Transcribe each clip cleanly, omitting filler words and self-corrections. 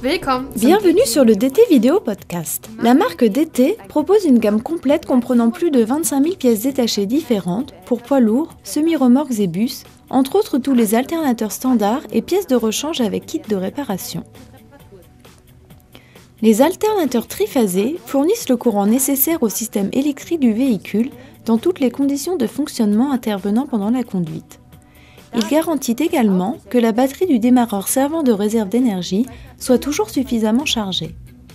Bienvenue sur le DT Vidéo Podcast. La marque DT propose une gamme complète comprenant plus de 25 000 pièces détachées différentes pour poids lourds, semi-remorques et bus, entre autres tous les alternateurs standards et pièces de rechange avec kit de réparation. Les alternateurs triphasés fournissent le courant nécessaire au système électrique du véhicule dans toutes les conditions de fonctionnement intervenant pendant la conduite. Il garantit également que la batterie du démarreur servant de réserve d'énergie soit toujours suffisamment chargée.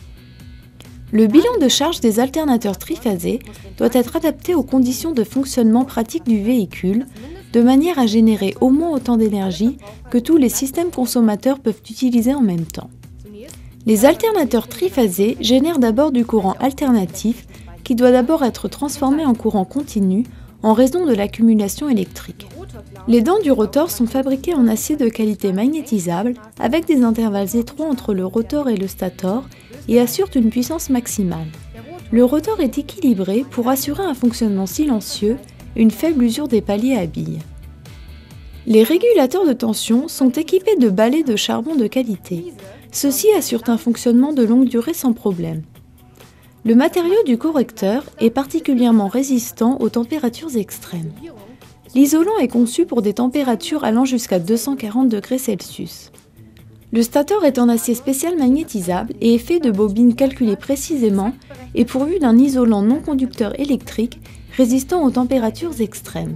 Le bilan de charge des alternateurs triphasés doit être adapté aux conditions de fonctionnement pratique du véhicule, de manière à générer au moins autant d'énergie que tous les systèmes consommateurs peuvent utiliser en même temps. Les alternateurs triphasés génèrent d'abord du courant alternatif qui doit d'abord être transformé en courant continu en raison de l'accumulation électrique. Les dents du rotor sont fabriquées en acier de qualité magnétisable avec des intervalles étroits entre le rotor et le stator et assurent une puissance maximale. Le rotor est équilibré pour assurer un fonctionnement silencieux et une faible usure des paliers à billes. Les régulateurs de tension sont équipés de balais de charbon de qualité. Ceux-ci assurent un fonctionnement de longue durée sans problème. Le matériau du correcteur est particulièrement résistant aux températures extrêmes. L'isolant est conçu pour des températures allant jusqu'à 240 degrés Celsius. Le stator est en acier spécial magnétisable et est fait de bobines calculées précisément et pourvu d'un isolant non conducteur électrique résistant aux températures extrêmes.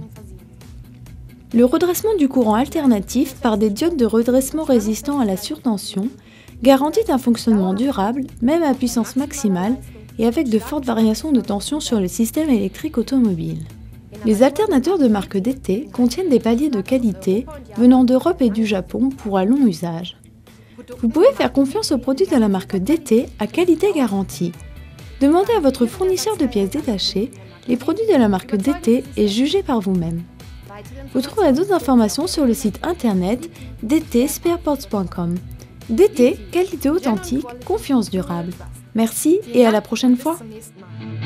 Le redressement du courant alternatif par des diodes de redressement résistants à la surtension garantit un fonctionnement durable, même à puissance maximale et avec de fortes variations de tension sur le système électrique automobile. Les alternateurs de marque DT contiennent des paliers de qualité venant d'Europe et du Japon pour un long usage. Vous pouvez faire confiance aux produits de la marque DT à qualité garantie. Demandez à votre fournisseur de pièces détachées les produits de la marque DT et jugez par vous-même. Vous trouverez d'autres informations sur le site internet dtspareparts.com. DT, qualité authentique, confiance durable. Merci et à la prochaine fois.